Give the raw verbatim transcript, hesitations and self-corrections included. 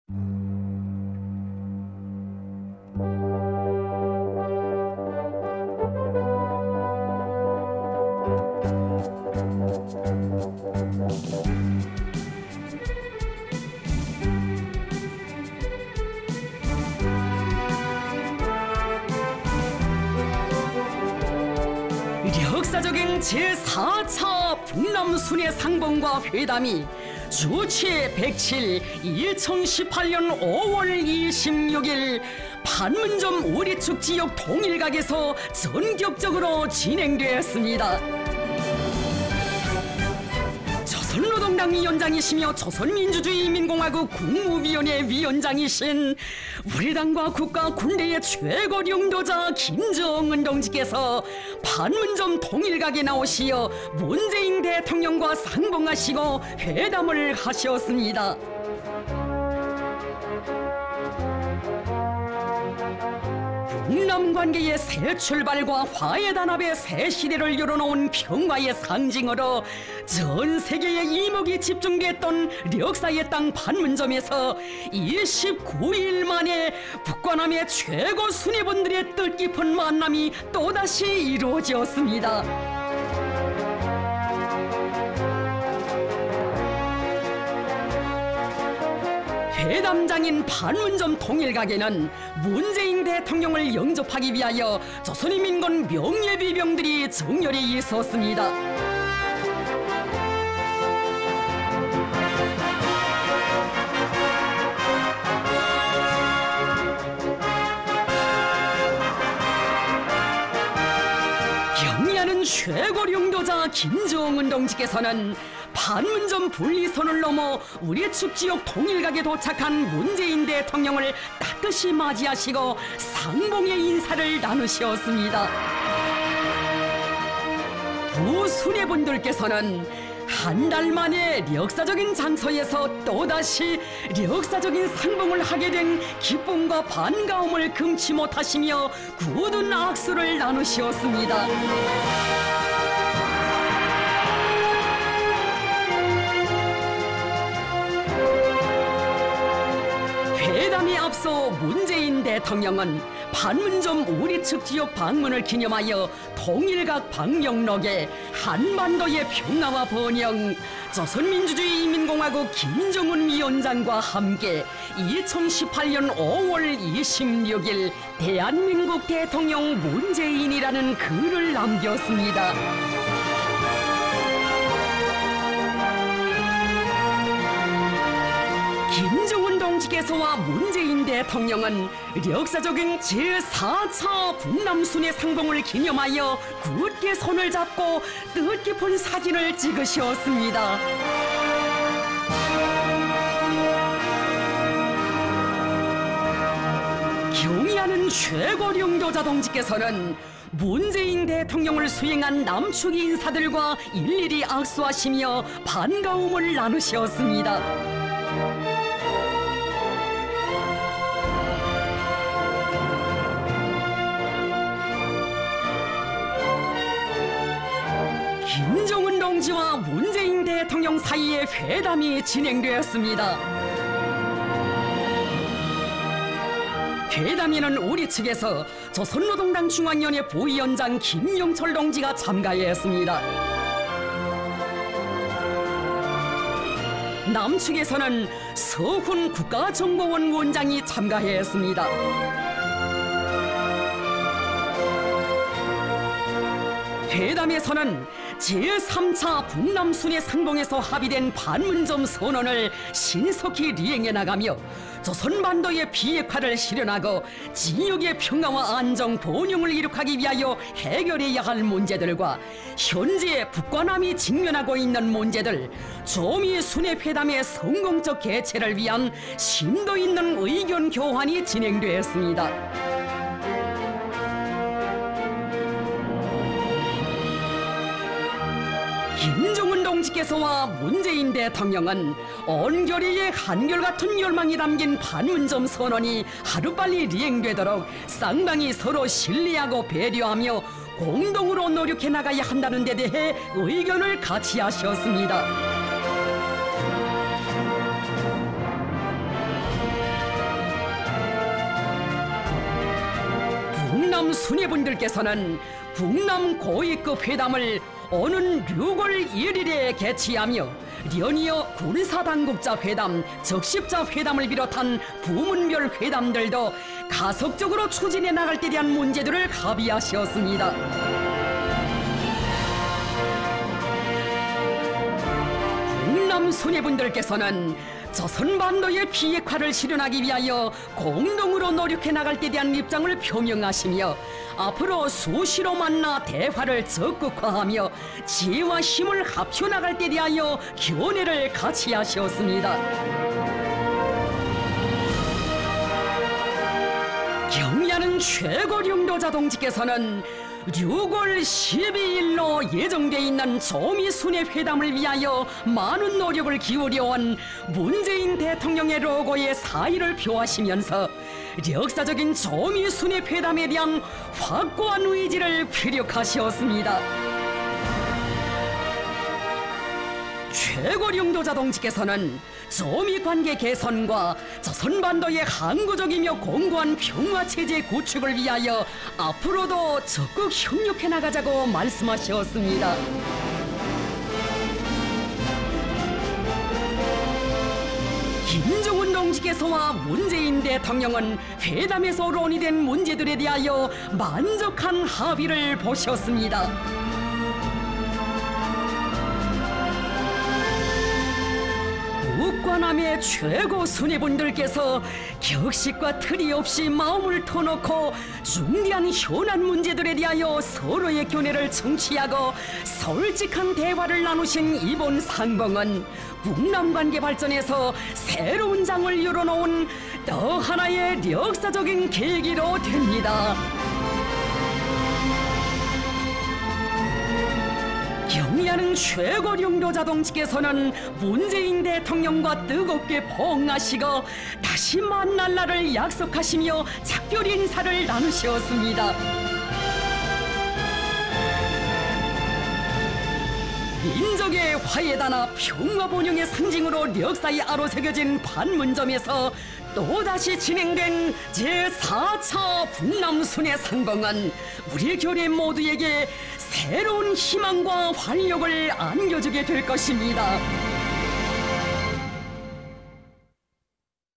역사적인 제사 차 북남순회 상봉과 회담이 주치 백칠 이천십팔 년 오월 이십육일 판문점 우리축 지역 통일각에서 전격적으로 진행되었습니다. 조선노동당 위원장이시며 조선민주주의인민공화국 국무위원회 위원장이신 우리 당과 국가 군대의 최고領導자 김정은 동지께서 판문점 통일각에 나오시어 문재인 대통령과 상봉하시고 회담을 하셨습니다. 북남 관계의 새 출발과 화해 단합의 새 시대를 열어놓은 평화의 상징으로 전 세계의 이목이 집중됐던 역사의 땅 판문점에서 이십구 일 만에 북과 남의 최고 수뇌분들의 뜻깊은 만남이 또다시 이루어졌습니다. 회담장인 판문점 통일각에는 문재인 대통령을 영접하기 위하여 조선인민군 명예비병들이 정렬해 있었습니다. 경의하는 최고領導자 김정은 동지께서는 판문점 분리선을 넘어 우리축 지역 통일각에 도착한 문재인 대통령을 따뜻이 맞이하시고 상봉의 인사를 나누셨습니다. 두 수뇌분들께서는 한 달 만에 역사적인 장소에서 또다시 역사적인 상봉을 하게 된 기쁨과 반가움을 금치 못하시며 굳은 악수를 나누셨습니다. 회담에 앞서 문재인 대통령은 판문점 우리축 지역 방문을 기념하여 통일각 방명록에 한반도의 평화와 번영, 조선민주주의인민공화국 김정은 위원장과 함께 이천십팔 년 오월 이십육일 대한민국 대통령 문재인이라는 글을 남겼습니다. 김정은 동지께서와 문재인 대통령은 역사적인 제사 차 북남순회 상봉을 기념하여 굳게 손을 잡고 뜻깊은 사진을 찍으셨습니다. 경의하는 최고領導자 동지께서는 문재인 대통령을 수행한 남측 인사들과 일일이 악수하시며 반가움을 나누셨습니다. 김정은 동지와 문재인 대통령 사이에 회담이 진행되었습니다. 회담에는 우리 측에서 조선노동당 중앙위원회 부위원장 김영철 동지가 참가했습니다. 남측에서는 서훈 국가정보원 원장이 참가했습니다. 회담에서는 제삼 차 북남순회 상봉에서 합의된 판문점 선언을 신속히 리행해 나가며 조선반도의 비핵화를 실현하고 지역의 평화와 안정, 번영을 이룩하기 위하여 해결해야 할 문제들과 현재 북과 남이 직면하고 있는 문제들, 조미 순회 회담의 성공적 개최를 위한 심도 있는 의견 교환이 진행되었습니다. 김정은 동지께서와 문재인 대통령은 온결의의 한결같은 열망이 담긴 판문점 선언이 하루빨리 리행되도록 쌍방이 서로 신뢰하고 배려하며 공동으로 노력해 나가야 한다는 데 대해 의견을 같이 하셨습니다. 북남 수뇌분들께서는 북남 고위급 회담을 오는 유월 일일에 개최하며 연이어 군사당국자 회담, 적십자 회담을 비롯한 부문별 회담들도 가속적으로 추진해 나갈 때 대한 문제들을 합의하셨습니다. 북남 수뇌분들께서는 조선반도의 비핵화를 실현하기 위하여 공동으로 노력해 나갈 때 대한 입장을 표명하시며 앞으로 수시로 만나 대화를 적극화하며 지혜와 힘을 합쳐 나갈 때 대하여 견해를 같이 하셨습니다. 경의하는 최고령도자 동지께서는 유월 십이일로 예정돼 있는 조미순회 회담을 위하여 많은 노력을 기울여온 문재인 대통령의 로고의 사의를 표하시면서 역사적인 조미순회 회담에 대한 확고한 의지를 피력하셨습니다. 최고령도자 동지께서는 조미 관계 개선과 조선반도의 항구적이며 공고한 평화체제 구축을 위하여 앞으로도 적극 협력해 나가자고 말씀하셨습니다. 김정은 동지께서와 문재인 대통령은 회담에서 논의된 문제들에 대하여 만족한 합의를 보셨습니다. 북과 남의 최고 수뇌분들께서 격식과 틀이 없이 마음을 터놓고 중대한 현안 문제들에 대하여 서로의 견해를 청취하고 솔직한 대화를 나누신 이번 상봉은 북남 관계 발전에서 새로운 장을 열어놓은 또 하나의 역사적인 계기로 됩니다. 경의하는 최고령도자 동지께서는 문재인 대통령과 뜨겁게 포옹하시고 다시 만날 날을 약속하시며 작별 인사를 나누셨습니다. 민족의 화해다나 평화번영의 상징으로 역사에 아로새겨진 판문점에서 또다시 진행된 제사 차 북남순회 상봉은 우리 교례 모두에게 새로운 희망과 활력을 안겨주게 될 것입니다.